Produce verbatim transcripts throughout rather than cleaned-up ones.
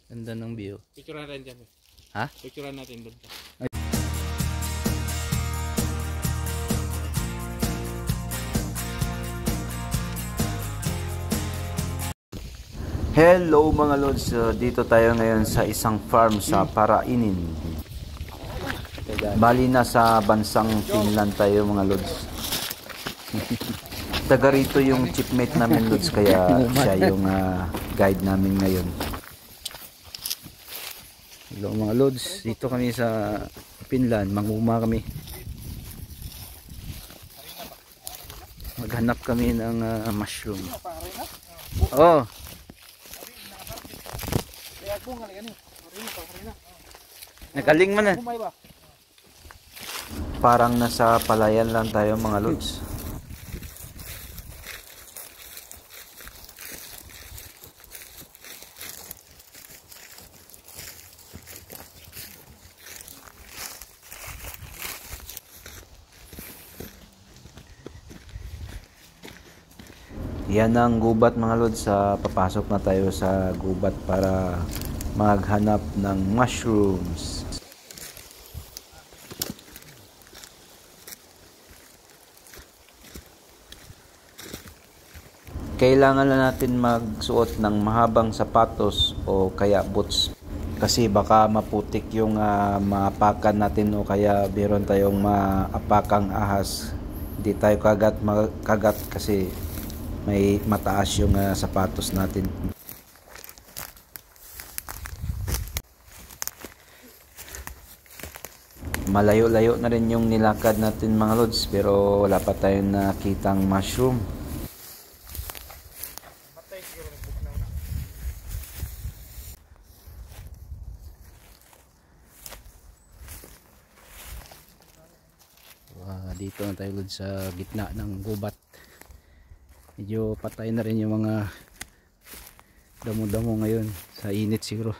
Ganda ng view. Picturean natin dyan. Ha? Picturean natin doon. Hello mga lods, uh, dito tayo ngayon sa isang farm sa Parainin. Bali na sa bansang Finland tayo mga lods. Taga rito yung chipmate namin lods, kaya siya yung uh, guide namin ngayon. Hello mga lods, dito kami sa Finland, manguma kami. Maghanap kami ng uh, mushroom. Oh. Nakaling man na. Parang nasa palayan lang tayo mga lods. Yan ang gubat mga lods. Sa papasok na tayo sa gubat para maghanap ng mushrooms. Kailangan na natin magsuot ng mahabang sapatos o kaya boots, kasi baka maputik yung uh, maapakan natin o kaya meron tayong maapakang ahas. Hindi tayo kagat kagat kasi may mataas yung uh, sapatos natin. Malayo-layo na rin yung nilakad natin mga lods, pero wala pa tayong nakitang mushroom. Wow, dito na tayo lods sa gitna ng gubat. Medyo patay na rin yung mga damo-damo ngayon sa init siguro.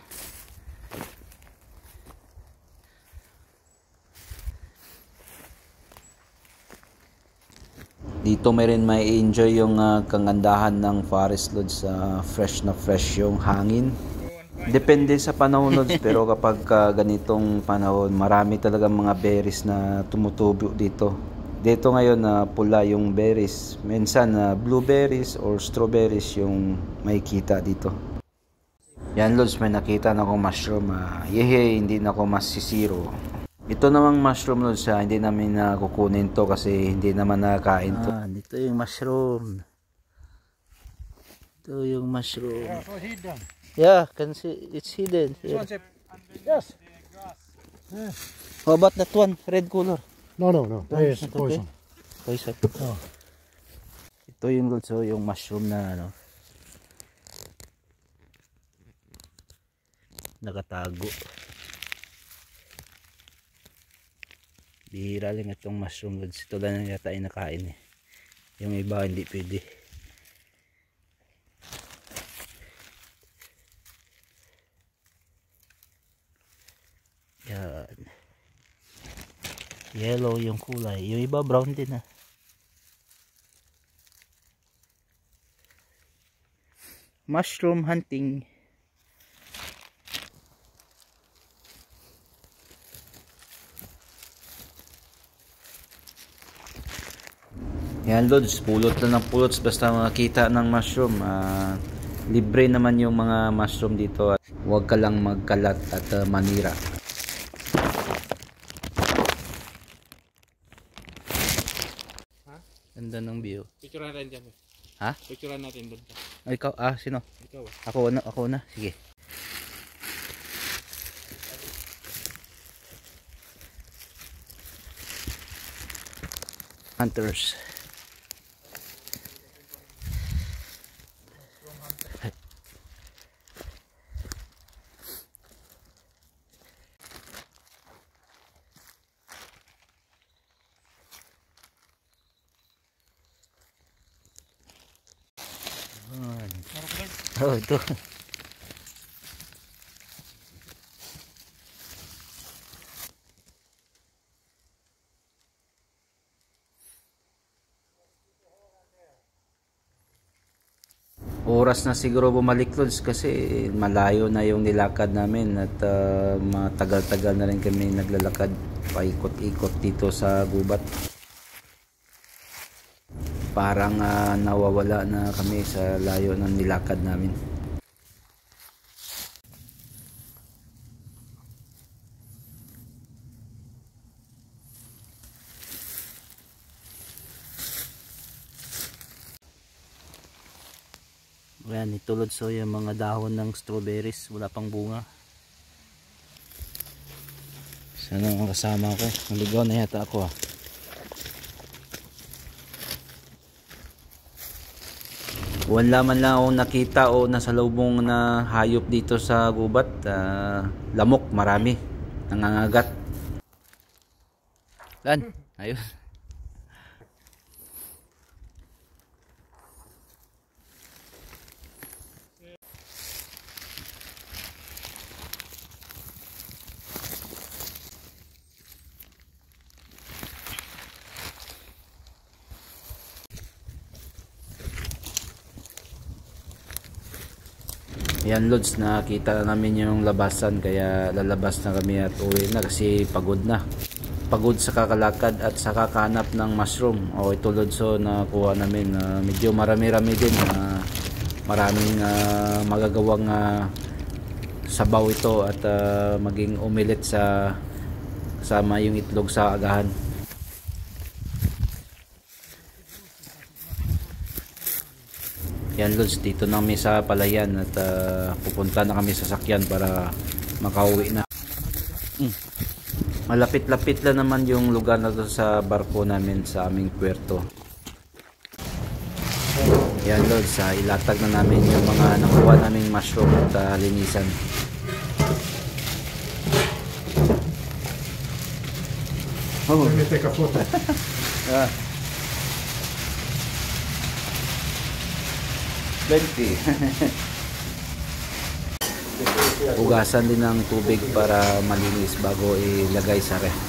Dito may rin may enjoy yung uh, kagandahan ng forest lods, sa uh, fresh na fresh yung hangin. Depende sa panahon lods, pero kapag uh, ganitong panahon, marami talaga mga berries na tumutubo dito. Dito ngayon na uh, pula yung berries. Minsan uh, blueberries or strawberries yung may kita dito. Yan lods, may nakita na akong mushroom. Uh, yehe, hindi na ako masisiro. Ito namang mushroom lods, uh, hindi namin na uh, kukunin to kasi hindi naman nakakain to. Ah, dito yung mushroom. Ito yung mushroom. Yeah, so hidden. Yeah, can see it's hidden here. Yes. How about that one, red color? No, no, no. That is poison. Poison. Oh. Ito yung lods, so yung mushroom na ano, nakatago. Bihira lang itong mushroom lods. Ito lang yata ay nakain eh. Yung iba hindi pwede. Yan. Yellow yung kulay. Yung iba brown din ah. Mushroom hunting. Yan lods, pulot lang ng pulot basta makita ng mushroom. Uh, libre naman yung mga mushroom dito at huwag ka lang magkalat at uh, manira. Ha? Ganda ng view. Picturean natin dyan. Ha? Picturean natin doon. Ay, ikaw, ah, sino? Ikaw ah. Ako na, ako na. Sige. Hunters. Oh, ito. oras na siguro bumalik Lods kasi malayo na yung nilakad namin at uh, matagal-tagal na rin kami naglalakad paikot-ikot dito sa gubat. Parang uh, nawawala na kami sa layo ng nilakad namin. Ayan, itulod so yung mga dahon ng strawberries, wala pang bunga. Sana ang kasama ko, naligaw na yata ako ah. Wala man lang akong nakita o nasa lubong na hayop dito sa gubat. Uh, lamok, marami, nangangagat. Lan, ayun. Yan Lods, nakita na namin yung labasan kaya lalabas na kami at uwi na kasi pagod na. Pagod sa kakalakad at sa kakahanap ng mushroom. O ito Lods, so nakuha namin uh, medyo marami-rami din. Uh, maraming uh, magagawang uh, sabaw ito at uh, maging omelette sa kasama yung itlog sa agahan. Yan Lods, dito na kami sa palayan at uh, pupunta na kami sa sakyan para makauwi na. Mm. Malapit-lapit lang naman yung lugar na to sa barko namin sa aming puerto. Yan Lods, uh, ilatag na namin yung mga nakuha naming mushroom at uh, linisan. Oh, let me take a photo. Ah. plenty. Hugasan din ng tubig para malinis bago ilagay sa ref.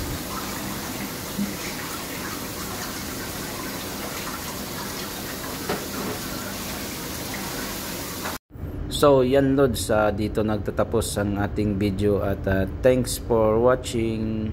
So yan Lods, uh, dito nagtatapos ang ating video at uh, thanks for watching.